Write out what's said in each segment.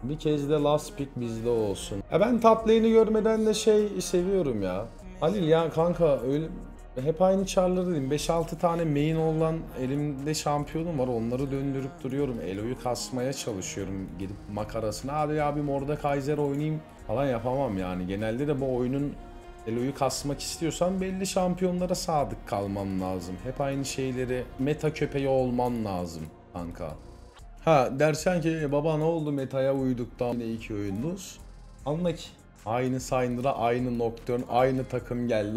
Bir kez de last pick bizde olsun. Ben top lane'i görmeden de seviyorum ya. Halil ya kanka öyle hep aynı çarları dedim. 5-6 tane main olan elimde şampiyonum var. Onları döndürüp duruyorum. Elo'yu kasmaya çalışıyorum. Gidip makarasına hadi abi Mordekaiser oynayayım falan yapamam yani. Genelde de bu oyunun Elo'yu kasmak istiyorsan belli şampiyonlara sadık kalman lazım. Hep aynı şeyleri meta köpeği olman lazım kanka. Ha dersen ki baba ne oldu metaya uyduktan yine 2 oyunuz. Anla ki aynı Syndra'a aynı Nocturne aynı takım geldi.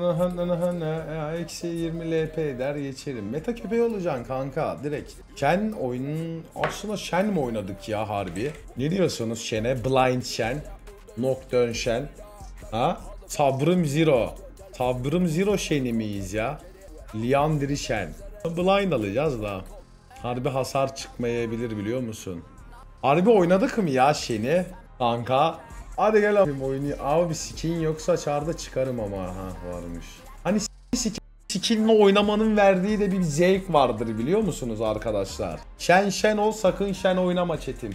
Eksi 20 LP der geçerim. Meta köpeği olacaksın kanka direkt. Shen oyunun aslında Shen mi oynadık ya harbi? Ne diyorsunuz Shen'e? Blind Shen, Nocturne Shen. Ha? Sabrım Zero. Sabrım Zero Shen'i miyiz ya? Liandry Shen. Blind alacağız da. Harbi hasar çıkmayabilir biliyor musun? Harbi oynadık mı ya Shen'i? Kanka. Hadi gel abi oyunu. Abi skin yoksa çarda çıkarım ama. Ha varmış. Hani skinle oynamanın verdiği de bir zevk vardır biliyor musunuz arkadaşlar? Shen ol sakın Shen oynama chatim.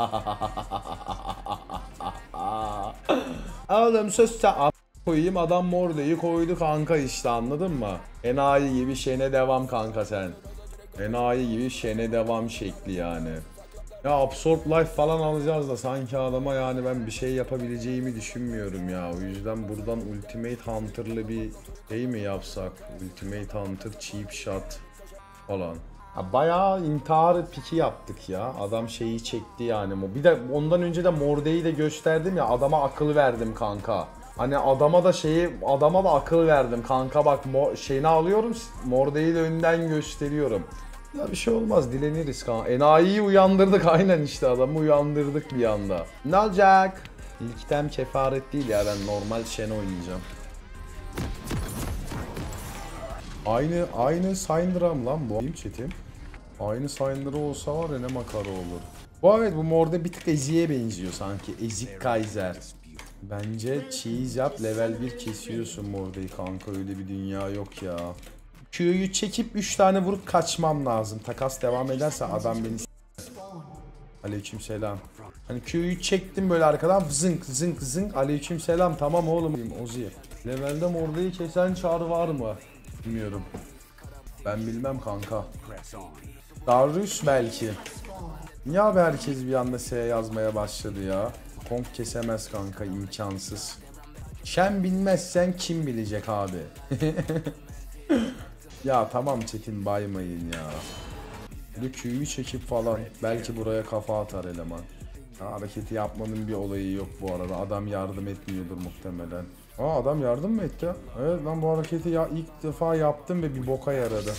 Oğlum söz koyayım adam Morde'yi koydu kanka işte anladın mı? Enayi gibi Shen'e devam kanka sen. Enayi gibi Shen'e devam şekli yani. Ya Absorb Life falan alacağız da sanki adama yani ben bir şey yapabileceğimi düşünmüyorum ya. O yüzden buradan Ultimate Hunter'lı bir şey mi yapsak? Ultimate Hunter Cheap Shot falan. Ha, bayağı intihar piki yaptık ya. Adam şeyi çekti yani. Bir de ondan önce de Morde'yi de gösterdim ya. Adama akıl verdim kanka. Hani adama da akıl verdim kanka bak şeyini alıyorum Morde'yi de önden gösteriyorum. Ya bir şey olmaz dileniriz kanka. Enayi'yi uyandırdık aynen işte adamı uyandırdık bir anda. Ne olacak? İlk kefaret değil ya ben normal Shen oynayacağım. Aynı Syndra'm lan bu. Chat'im. Aynı Syndra olsa var ya ne makara olur. Bu evet bu Morde bir tık Ezik'e benziyor sanki. Ezik Kaiser. Bence cheese yap level 1 kesiyorsun Morde'yi kanka öyle bir dünya yok ya. Q'yu çekip 3 tane vurup kaçmam lazım. Takas devam ederse adam beni Aleykümselam. Hani Q'yu çektim böyle arkadan zınk zınk zınk aleykümselam tamam oğlum Ozi. Levelde Morde'yi kesen çağır var mı? Bilmiyorum. Ben bilmem kanka. Darius belki. Niye abi herkes bir anda S yazmaya başladı ya? Kong kesemez kanka imkansız. Shen bilmezsen kim bilecek abi? Ya tamam Çetin baymayın ya. Bir Q'yu çekip falan belki buraya kafa atar eleman. Hareketi yapmanın bir olayı yok bu arada. Adam yardım etmiyordur muhtemelen. Adam yardım mı etti? Evet ben bu hareketi ilk defa yaptım ve bir boka yaradı.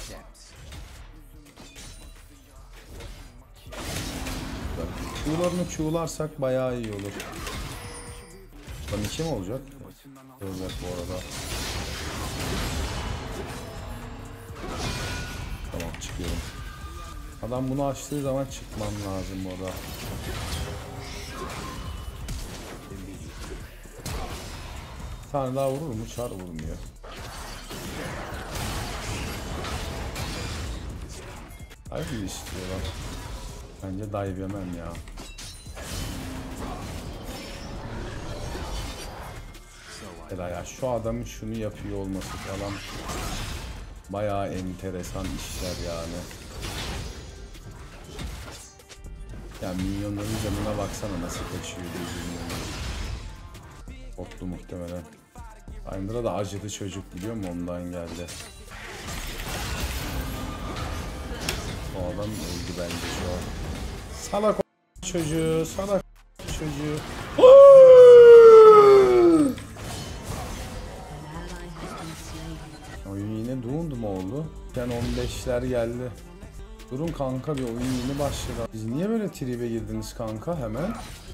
Q'larını Q'larsak bayağı iyi olur. Lan 2 mi olacak? Olacak bu arada. Tamam çıkıyorum. Adam bunu açtığı zaman çıkmam lazım orada. Bir tane daha vurur mu? Çar vurmuyor. Dive istiyorlar. Bence dive yemem ya. Ya şu adamın şunu yapıyor olması falan bayağı enteresan işler yani. Ya minyonların canına baksana nasıl kaçıyor birbirine. Otlu muhtemelen. Syndra da acıdı çocuk biliyor musun ondan geldi. O adam öldü bence şu an. Salak çocuğu, salak çocuğu. Oyun yine Doom'du mu oldu? Yani 15'ler geldi. Durun kanka bir oyun yeni başladı. Siz niye böyle tribe girdiniz kanka hemen?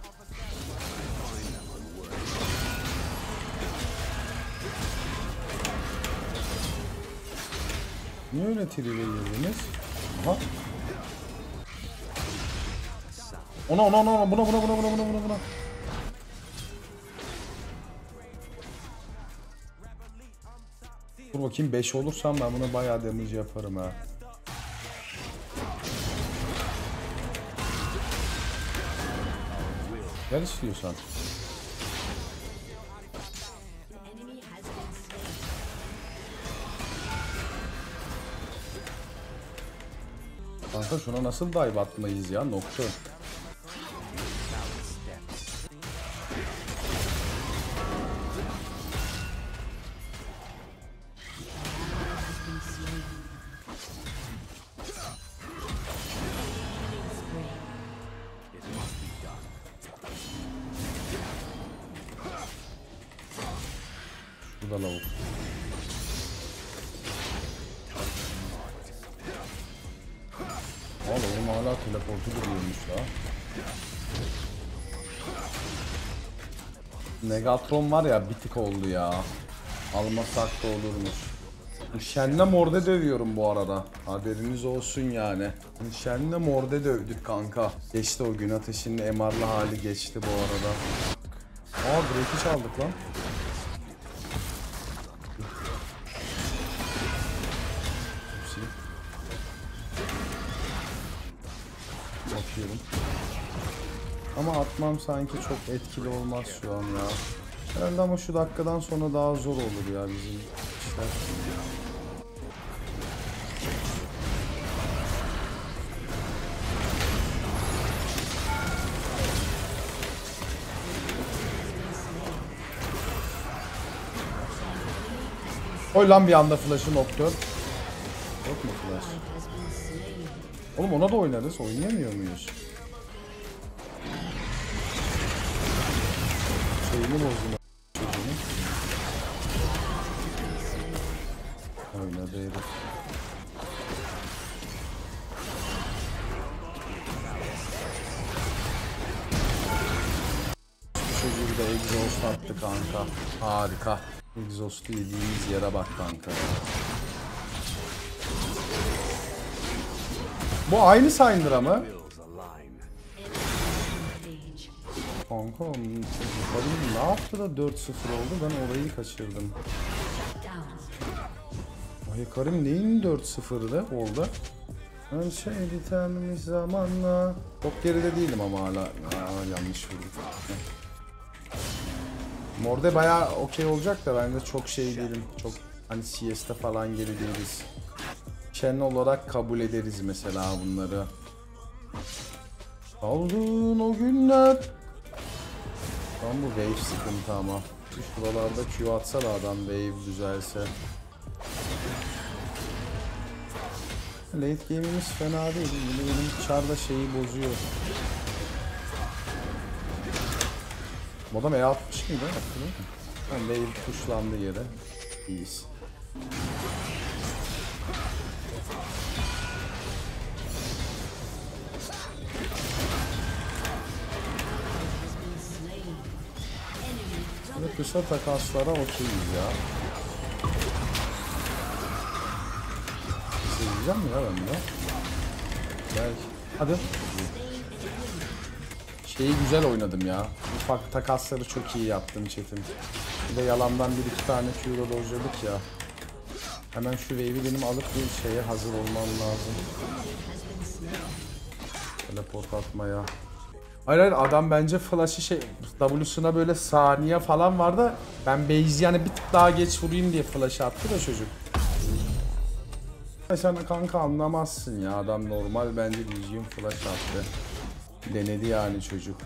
Niye öyle tribe girdiniz? Aha. Buna. Dur bakayım 5 olursam ben buna bayağı damage yaparım ha. Gel istiyorsan. Kanka şuna nasıl dive atmayız ya, nokta. Şurada lavuk. Oğlum hala teleportu duruyormuş la. Megatron var ya, bir tık oldu ya. Almasak da olurmuş. Shen'le Morde dövüyorum bu arada. Haberiniz olsun yani. Shen'le Morde dövdük kanka. Geçti o gün, ateşinin MR'lı hali geçti bu arada. Aa, Drake'i çaldık lan. Bakıyorum. Ama atmam sanki çok etkili olmaz şu an ya. Herhalde ama şu dakikadan sonra daha zor olur ya bizim işler. Koy lan bir anda flash'ı Nocturne. Yok mu flash? Oğlum ona da oynarız. Oynayamıyor muyuz? Şeyini bozdum. Oynadı herif. Çocuğu da exhaust attı kanka. Harika. Exhaust'u yediğimiz yere bak kanka. Bu aynı Syndra mı? Kanka ne yaptı da 4-0 oldu, ben orayı kaçırdım. Ay Karim neyin 4-0'dı oldu? Her şey bitenmiş zamanla. Çok geride değilim ama hala. Yanlış vurdum. Morde bayağı okey olacak da ben de çok şey değilim. Çok hani CS'de falan geri değiliz. Shen olarak kabul ederiz mesela bunları. Kaldın o günler. Tam bu wave sıkıntı ama. Şuralarda Q atsa da adam wave düzelse. Late game'imiz fena değil. Yine benim çarda şeyi bozuyor. Bu adam E60 mıydı? Ben wave tuşlandı yere. İyiyiz. Böyle kısa takaslara okeyiz ya. Seveceğim mi ya ben de? Belki. Hadi. Şeyi güzel oynadım ya. Ufak takasları çok iyi yaptım chat'im. Bir de yalandan bir iki tane Q'da dojladık ya. Hemen şu wave'i benim alıp bir şeye hazır olmam lazım. Teleport atmaya. Hayır adam bence flash'ı şey W'suna böyle saniye falan vardı. Ben base yani bir tık daha geç vurayım diye flash'ı attı da çocuk. Sen kanka anlamazsın ya, adam normal bence düzgün flash attı. Denedi yani çocuk.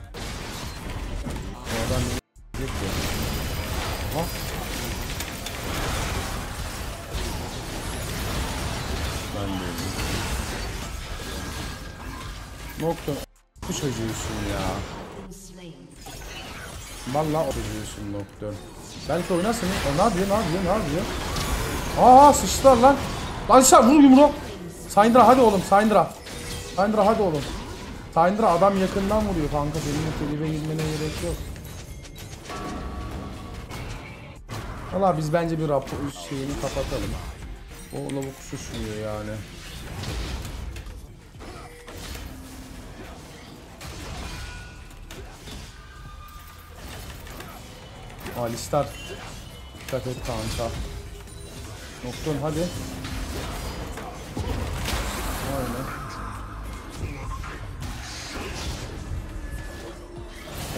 O adam ne yapıyor? Ha? Ben de Nocturne bu çocuğusun ya. Vallahi o çocuğusun Nocturne. Belki oynarsın. Ne yapıyor? Aa sıçtılar lan. Lan sen vur yumruğu. Syndra hadi oğlum Syndra. Syndra hadi oğlum. Syndra adam yakından vuruyor kanka. Senin o telibe girmene gerek yok. Valla biz bence bir rapor şeyini kapatalım. O lavuk şuşmuyor yani. Alistar. Dikkat et kanka. Nocturne hadi. Aynen.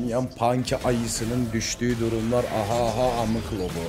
Minyon Punky ayısının düştüğü durumlar. Aha aha amık lobo.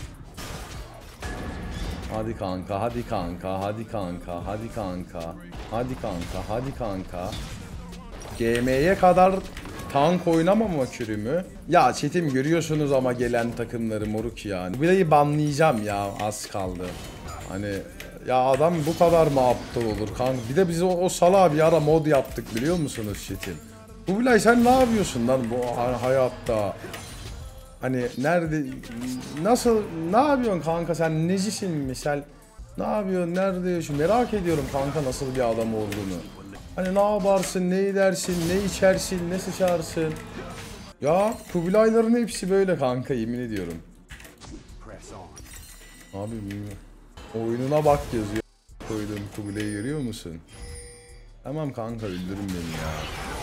Hadi kanka, hadi kanka, hadi kanka, hadi kanka. Hadi kanka, hadi kanka. GM'ye kadar tank oynamama kürümü. Ya chatim görüyorsunuz ama gelen takımları moruk yani. Bile'yi banlayacağım ya, az kaldı. Hani ya adam bu kadar mı aptal olur kanka? Bir de biz o salağa bir ara mod yaptık biliyor musunuz chatim? Bu Bilay sen ne yapıyorsun lan bu hayatta? Hani nerede, nasıl, ne yapıyorsun kanka sen, necisin misal? Ne yapıyorsun, nerede yaşıyorsun? Merak ediyorum kanka nasıl bir adam olduğunu. Hani ne yaparsın, ne edersin, ne içersin, ne sıçarsın. Ya Kubilayların hepsi böyle kanka, yemin ediyorum. Abi oyununa bak yazıyor. Koydum Kubilay'ı görüyor musun? Tamam kanka öldürün beni ya.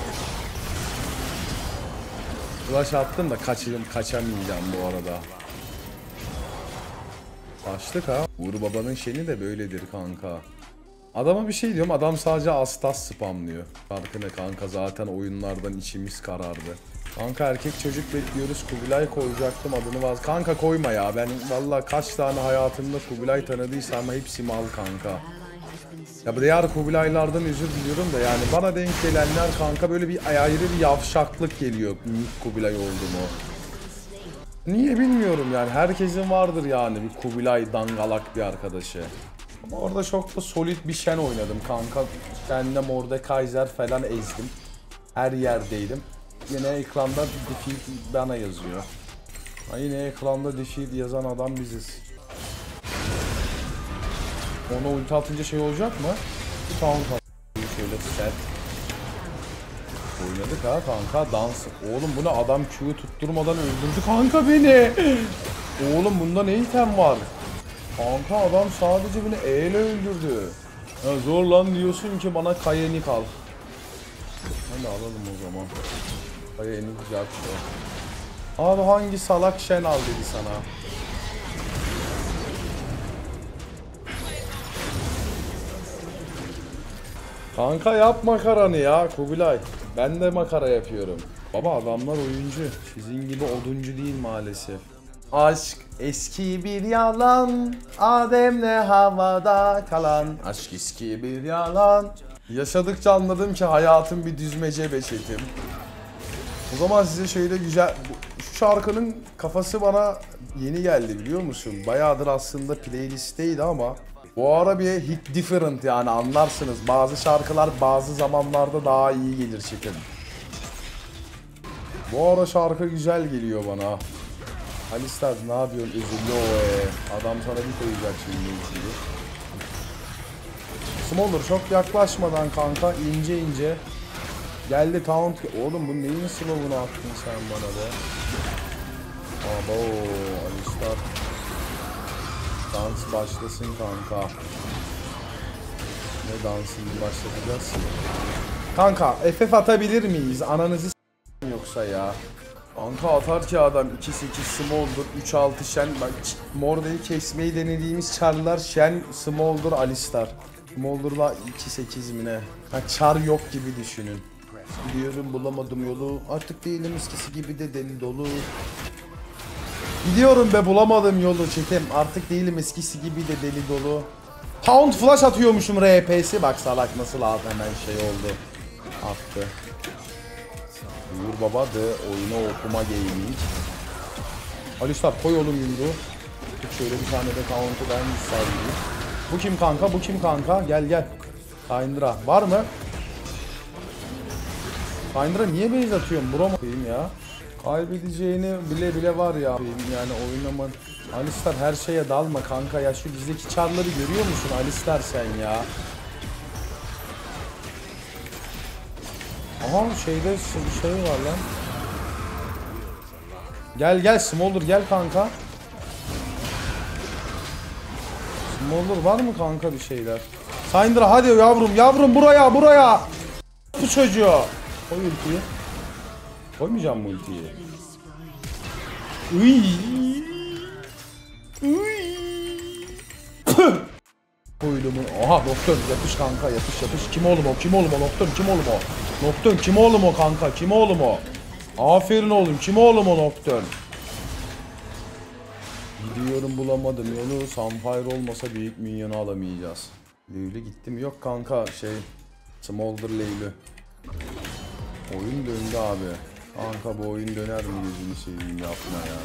Flash attım da kaçamayacağım bu arada. Başlık ha. Uğur Baba'nın şeni de böyledir kanka. Adama bir şey diyorum, adam sadece Astas spamlıyor. Farkı ne kanka, zaten oyunlardan içimiz karardı. Kanka erkek çocuk bekliyoruz, Kubilay koyacaktım adını vaz. Kanka koyma ya, ben vallahi kaç tane hayatımda Kubilay tanıdıysam hepsi mal kanka. Ya bu diğer Kubilaylardan özür diliyorum da yani bana denk gelenler kanka böyle bir ayrı bir yavşaklık geliyor Kubilay oldu mu. Niye bilmiyorum yani, herkesin vardır yani bir Kubilay dangalak bir arkadaşı. Ama orada çok da solid bir Shen oynadım kanka. Kendime Mordekaiser falan ezdim. Her yerdeydim. Yine ekranda defeat bana yazıyor. Ha, yine ekranda defeat yazan adam biziz. Ona ulti atınca şey olacak mı? Tamam şöyle set. Oynadık ha kanka, dans. Oğlum bunu adam Q'yu tutturmadan öldürdü kanka beni. Oğlum bunda ne item var? Kanka adam sadece beni E ile öldürdü. Ya zor lan diyorsun ki bana Kayenik al. Hadi alalım o zaman. Kayenik güzel bir şey. Abi hangi salak Shen al dedi sana? Kanka yap makaranı ya Kubilay. Ben de makara yapıyorum. Baba adamlar oyuncu. Sizin gibi oduncu değil maalesef. Aşk eski bir yalan, Adem'le havada kalan. Aşk eski bir yalan. Yaşadıkça anladım ki hayatım bir düzmece beşetim. O zaman size şöyle güzel... Şu şarkının kafası bana yeni geldi biliyor musun? Bayağıdır aslında playlistteydi ama... Bu ara bir hit different yani, anlarsınız. Bazı şarkılar bazı zamanlarda daha iyi gelir çekim. Bu ara şarkı güzel geliyor bana. Alistar ne yapıyorsun? Üzüldü o adam sana bir koyacak şimdi içeri. Smolder çok yaklaşmadan kanka ince ince. Geldi taunt. Oğlum bu neyin slow'unu attın sen bana be? Abo Alistar. Dans başlasın kanka. Ne dansını başlatacağız? Kanka FF atabilir miyiz? Ananızı s***im yoksa ya. Kanka atar ki adam 2-8 Smolder, 3-6 Shen. Bak Morda'yı kesmeyi denediğimiz çarlar Shen, Smolder, Alistar. Smolder'la 2-8 mi ne? Ha, çar yok gibi düşünün. Gidiyorum bulamadım yolu. Artık değilim eskisi gibi de deli dolu. Gidiyorum be bulamadım yolu çekim. Artık değilim eskisi gibi de deli dolu. Pound flash atıyormuşum RP'si. Bak salak nasıl abi hemen şey oldu. Attı. Uğur baba de oyunu okuma gaming. Alistar koy oğlum yumruğu. Şöyle bir tane de count'u ben sayayım. Bu kim kanka? Bu kim kanka? Gel gel. Syndra var mı? Syndra niye base atıyorum bro koyayım ya? Kaybedeceğini bile bile var ya yani oynaman. Alistar her şeye dalma kanka ya, şu bizdeki çarları görüyor musun Alistar sen ya? Aha şeyde bir şey var lan. Gel gel Smolder gel kanka. Smolder var mı kanka bir şeyler? Syndra hadi yavrum yavrum buraya buraya. Bu çocuğu. Koy ultiyi. Koymayacağım mı ultiyi? Koydumun. Oha Nocturne yapış kanka yapış yapış. Kim oğlum o? Kim oğlum o? Nocturne kim oğlum o? Nocturne kim oğlum o kanka? Kim oğlum o? Aferin oğlum. Kim oğlum o Nocturne? Gidiyorum bulamadım yolu. Sunfire olmasa büyük minyonu alamayacağız. Leylü gitti mi? Yok kanka şey. Smolder Leylü. Oyun döndü abi. Kanka bu oyun döner mi gözünü seveyim yapma ya.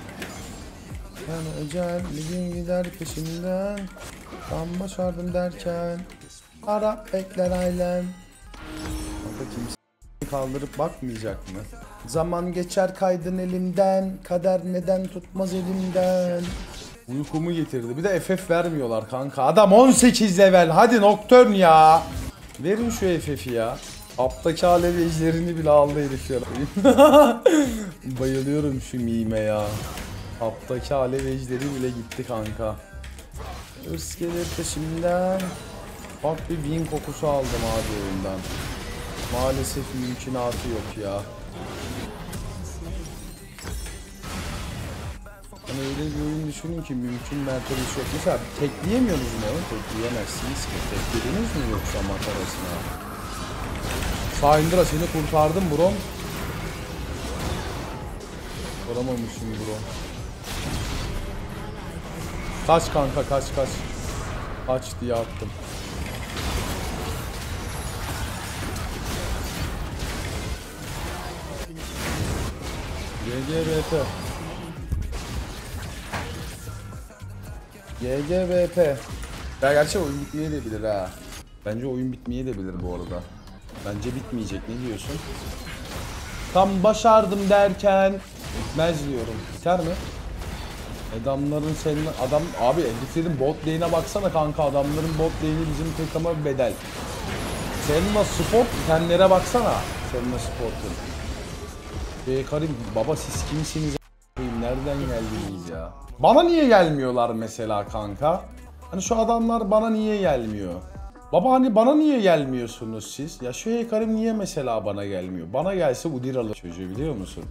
Ben ecel bir gün gider peşinden. Tam başardım derken Arap bekler ailem. Kanka kimse kaldırıp bakmayacak mı? Zaman geçer kaydın elimden. Kader neden tutmaz elimden. Uykumu getirdi. Bir de FF vermiyorlar kanka. Adam 18 level. Hadi Nocturne ya. Verin şu FF'i ya. Aptaki alev ejderini bile aldı herif ya. Bayılıyorum şu mime ya. Aptaki alev ejderi bile gitti kanka. Hırs gelir peşimden. Bak bir win kokusu aldım abi oyundan. Maalesef mümkünatı yok ya. Hani öyle bir oyun düşünün ki mümkün mertebesi yok. Mesela tekleyemiyoruz mu oğlum? Tekleyemezsiniz ki. Teklediniz mi yoksa makarasına? Syndra seni kurtardım bro. Kuramamışsın bro. Kaç kanka kaç. Kaç diye attım. GGVP. GGVP. Ya gerçi oyun bitmeye de bilir ha. Bence oyun bitmeye de bilir bu arada. Bence bitmeyecek, ne diyorsun? Tam başardım derken bitmez diyorum. Biter mi? Adamların senin adam abi Endiflerin bot lane'e baksana kanka, adamların bot lane'i bizim takıma bedel. Senna Sport itemlere baksana. Senna Sport'un. Karim baba siz kimsiniz? Nereden geldiniz ya? Bana niye gelmiyorlar mesela kanka? Hani şu adamlar bana niye gelmiyor? Baba hani bana niye gelmiyorsunuz siz? Ya şu Karim niye mesela bana gelmiyor? Bana gelse Udyr alır çocuğu, biliyor musun?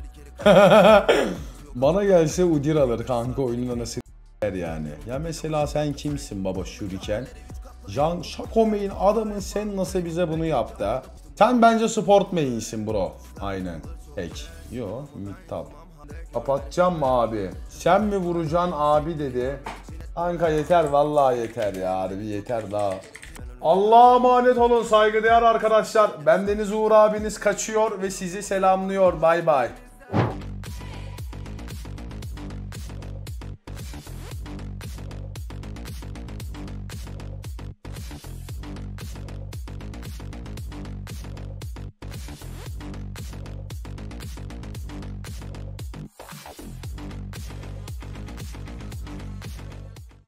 Bana gelse Udyr alır kanka, oyunun anası yani. Ya mesela sen kimsin baba Shuriken? Jan Shaco main adamın, sen nasıl bize bunu yaptı ha? Sen bence support main'sin bro. Aynen. Tek. Yo mid top. Kapatacağım mı abi? Sen mi vuracaksın abi dedi. Kanka yeter vallahi yeter ya, harbi yeter daha. Allah'a emanet olun saygıdeğer arkadaşlar. Bendeniz Uğur abiniz kaçıyor ve sizi selamlıyor. Bay bay.